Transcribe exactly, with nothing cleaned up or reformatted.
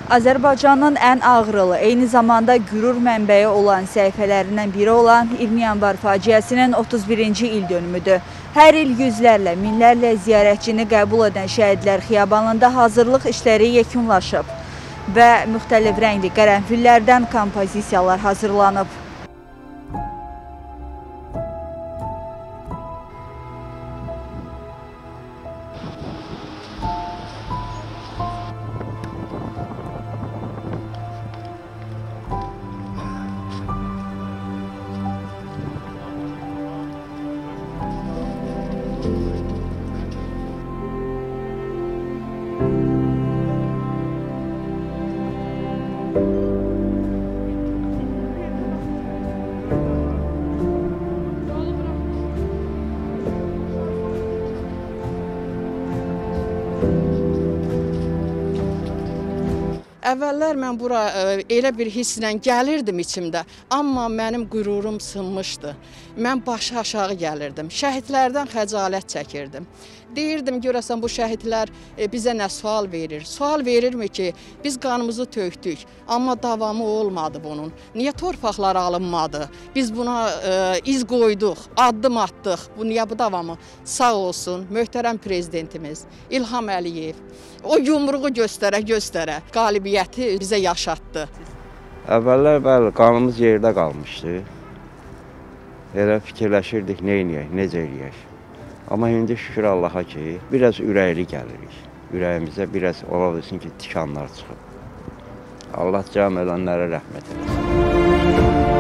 Azərbaycanın ən ağrılı, eyni zamanda qürur mənbəyi olan səhifələrindən biri olan iyirmi yanvar faciəsinin otuz birinci il dönümüdür. Hər il yüzlərlə, minlərlə ziyarətçini qəbul edən Şəhidlər Xiyabanında hazırlıq işləri yekunlaşıb və müxtəlif rəngli qərənfillərdən kompozisiyalar hazırlanıb. Əvvəllər mən bura elə bir hisslə gəlirdim içimdə, amma mənim qürurum sınmışdı. Mən başı aşağı gəlirdim, şəhidlərdən xəcalət çəkirdim. Deyirdim, görəsən bu şəhidlər bizə nə sual verir? Sual verirmi ki, biz qanımızı tökdük, amma davamı olmadı bunun. Niyə torpaqlar alınmadı? Biz buna e, iz qoyduq, addım atdıq. Bu niyə bu davamı? Sağ olsun, möhtərəm prezidentimiz İlham Əliyev. O yumruğu göstərə-göstərə qalibiyyəti bizə yaşatdı. Əvvəllər bəli, qanımız yerdə qalmışdı. Elə fikirləşirdik, nə eləyək, necə eləyək. Amma indi şükür Allaha ki, biraz ürəkli gəlirik. Ürəyimizə biraz ola bilsin ki, tikanlar çıxıb. Allah cəm edənlərə rəhmət eləsin.